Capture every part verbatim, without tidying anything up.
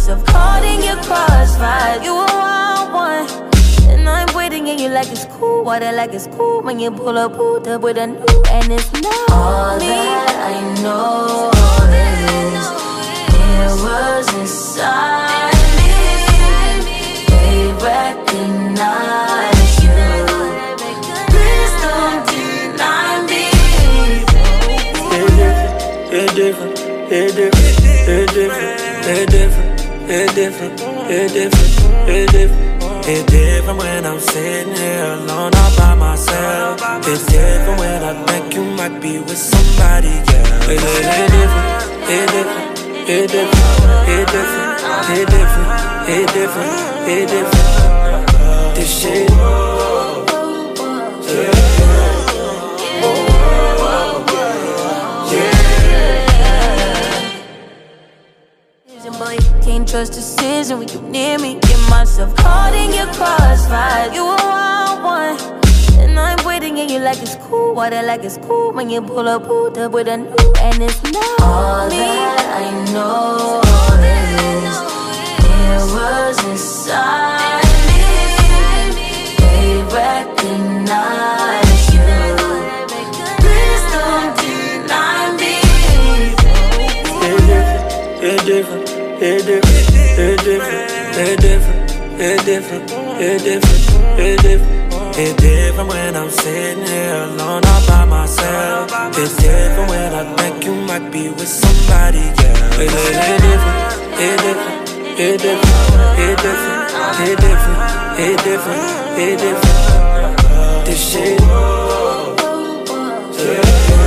myself caught in your crossfire. You a wild one, and I'm waiting and you like it's cool. Water like it's cool when you pull up, pulled up with a new, and it's not all me. That I know is it was inside me. They recognize you. Please don't deny me. It's different, it's different, it's different, it's different, it's different, it's different, it's different. It's different when I'm sitting here alone all by myself. It's different when I think you might be with somebody else. It's different, it's different, it's different, it's different, it's different, it's different, it's different. This shit, yeah. Boy, can't trust decision when you near me. Get myself caught in your crossfire. You a wild one, and I'm waiting and you like it's cool. Water like it's cool when you pull up, pulled up with a new, and it's not all me. That I know is it was inside me. They recognize you. Please don't deny me. It's different. It's different, it's different, it's different, it's different, it's different, it's different. It's different when I'm sitting here alone all by myself. It's different when I think you might be with somebody else. It's different, it's different, it's different, it's different, it's different, it's different, it's different. This shit, yeah.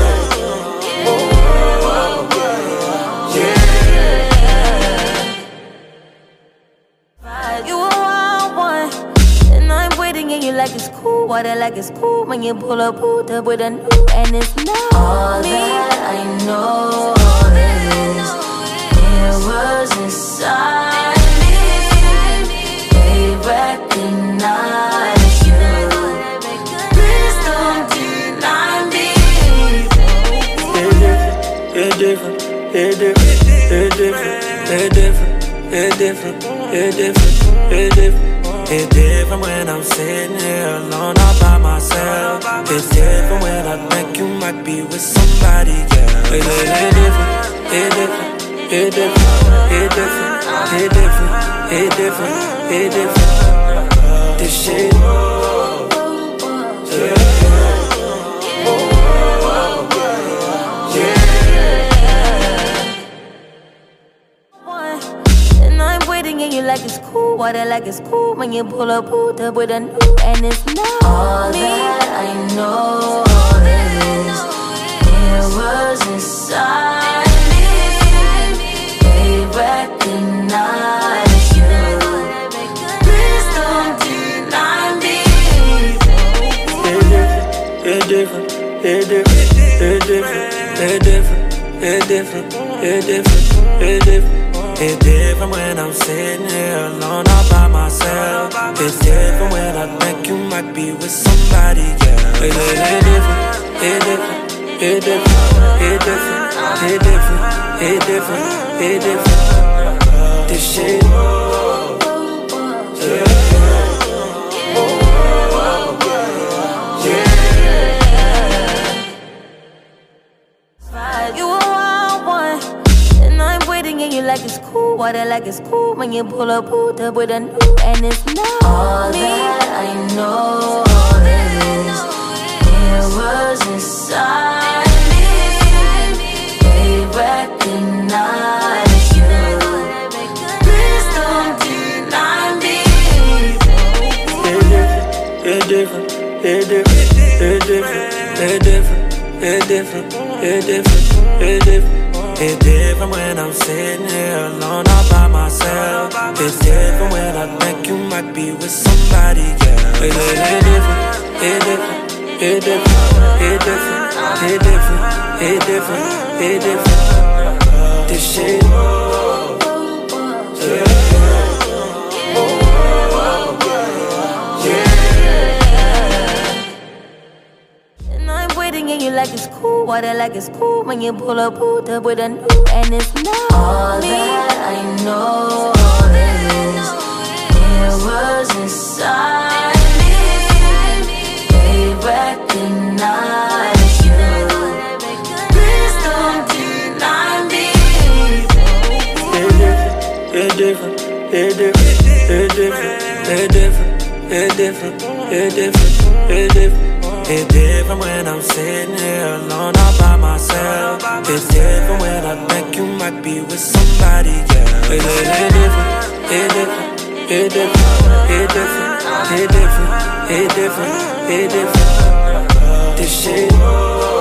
You like it's cool, water like it's cool when you pull up, pulled up with a new, and it's not all me. That I know is it was inside me. They recognize you. Please don't deny me. It's different, it's different, it's different, it's different, it's different, it's different, it's different. It's different when I'm sitting here alone all by myself. It's different when I think you might be with somebody else. It's different, it's different, it's different, it's different, it's different, it's different, it's different. This shit, yeah. And you like it's cool, water like it's cool when you pull up, pulled up with a new, and it's not all me. That I know is it was inside me. They recognize you. Please don't deny me. It's different, it's different, it's different, it's different, it's different, it's different, it's different. It's different when I'm sitting here alone all by myself. It's different when I think you might be with somebody else. It's different, it's different, it's different, it's different, it's different, it's different, it's different. This shit, yeah. You like it's cool, water like it's cool when you pull up, pulled up with a new, and it's not all me. That I know is it was inside me. They recognize you. Please don't deny me. It's different, it's different, it's different, it's different, it's different, it's different, it's different. It's different when I'm sitting here alone all by myself. It's different when I think you might be with somebody else. It's different, it's different, it's different, it's different, it's different, it's different, it's different. This shit, yeah. And you like it's cool, water like it's cool when you pull up, pulled up with a new, and it's not all me. That I know It different, it different, it different, it different, it different, it different, it different. It different when I'm sitting here alone all by myself. It's different when I think you might be with somebody else. It different, it different, it different, it different, it different, it different, it different. This shit.